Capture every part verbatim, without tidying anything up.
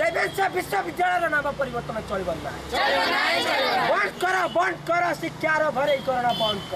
रेवेन्सा विश्वविद्यालय नाम परिवर्तन चलिब ना बंद कर बंद कर शिक्षा भरईकरण बंद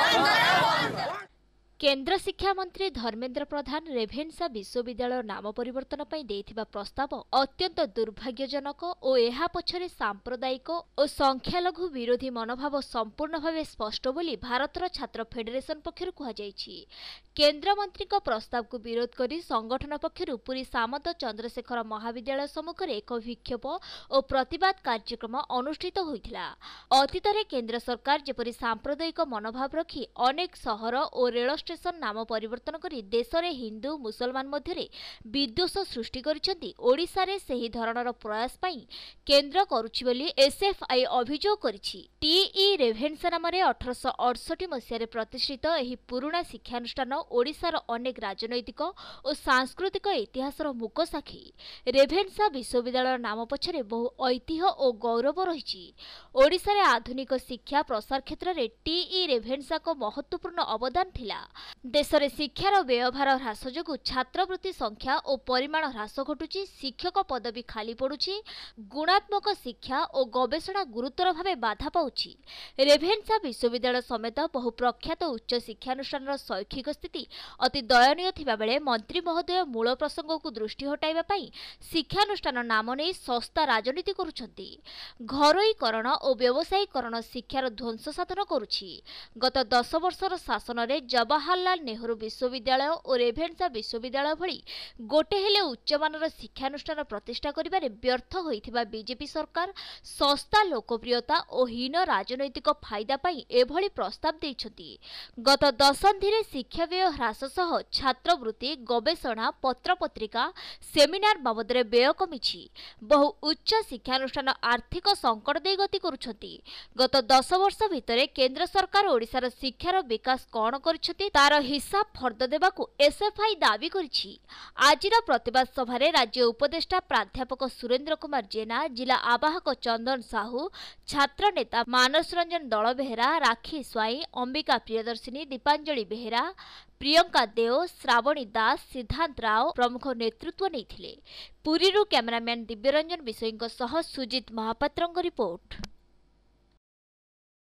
कर। केंद्र शिक्षा मंत्री धर्मेंद्र प्रधान रेभेन्सा विश्वविद्यालय नाम परिवर्तन पर देथिबा प्रस्ताव अत्यंत दुर्भाग्यजनक और एहा पछरे सांप्रदायिक और संख्यालघु विरोधी मनोभाव संपूर्ण भाव स्पष्ट बोली भारतर छात्र फेडरेशन पक्षरु कहा जायछि। केंद्र मंत्री को प्रस्ताव को विरोध करी संगठन पक्षरु पुरी सामंत चंद्र शेखर महाविद्यालय सम्मुखें एक विक्षोभ और प्रतिवाद कार्यक्रम अनुष्ठित होइथिला। अतीत रे केंद्र सरकार जेपरि सांप्रदायिक मनोभाव रखी अनेक सहर और रेल स्टेशन नाम परिवर्तन करी देश रे हिंदू मुसलमान मध्यरे विद्वेष सृष्टि करिसेंती, ओडिसा रे सेही धरणर प्रयास पई केंद्र करुछि बोली एसएफआई अभियोग करिछि। टीई रेभेन्सा नाम रे अठारह अड़सठ मसीह रे प्रतिष्ठित एही पुराना शिक्षानुष्ठान ओडिसार अनेक राजनैतिक और सांस्कृतिक इतिहासर मुक साक्षी। रेभेन्सा विश्वविद्यालय नाम पछरे बहु ऐतिह्य और गौरव रहिछि। ओडिसा रे आधुनिक शिक्षा प्रसार क्षेत्र रे टीई रेभेन्सा को महत्वपूर्ण अवदान थिला। देश रे शिक्षार व्यवहार ह्रास जोगु छात्रवृत्ति संख्या और परिमाण ह्रास घटुछि, शिक्षक पदवी खाली पड़ुछि, गुणात्मक शिक्षा और गवेषणा गुरुतर भावे बाधा पाउछि। रेभेन्सा विश्वविद्यालय समेत बहु प्रख्यात उच्च शिक्षानुष्ठान शैक्षिक स्थिति अति दयनीय थिबा बेले मंत्री महोदय मूल प्रसंग को दृष्टि हटाइबा पई शिक्षानुष्ठान नाम नै सस्ता राजनीति करुछंती। घरोईकरण और व्यवसायीकरण शिक्षार ध्वंस साधन करुछि। गत दस वर्षर शासन रे जवाहरलाल नेहरू विश्वविद्यालय और रेभेन्सा विश्वविद्यालय भली गोटे हेले उच्चमानर शिक्षानुष्ठान प्रतिष्ठा करिबारे व्यर्थ होइथिबा बीजेपी सरकार सस्ता लोकप्रियता और हीन राजनैतिक फायदा पई एभली प्रस्ताव दैछंती। गत दशंधि रे शिक्षा व्यय ह्रास सह छात्रवृत्ति गवेषणा पत्र पत्रिका सेमिनार बाबदरे व्यय कमिछि। बहु उच्च शिक्षानुष्ठान आर्थिक संकट दे गति करुछंती। गत दस वर्ष भितरे केंद्र सरकार ओडिसार शिक्षार विकास कौन करिछंती तार हिसाब फर्द देबाकू एसएफआई दाबी करिछि। आजिर प्रतिवाद सभारे राज्य उपदेष्टा प्राध्यापक सुरेंद्र कुमार जेना, जिला आवाहक चंदन साहू, छात्र नेता मानस रंजन दल बेहेरा, राखी स्वाई, अंबिका प्रियदर्शिनी, दीपांजलि बेहेरा, प्रियंका देव, श्रावणी दास, सिद्धांत राव प्रमुख नेतृत्व नेइथिले। पुरीरू कैमरामैन दिव्यरंजन विषयींक सह सुजित महापात्रंक रिपोर्ट।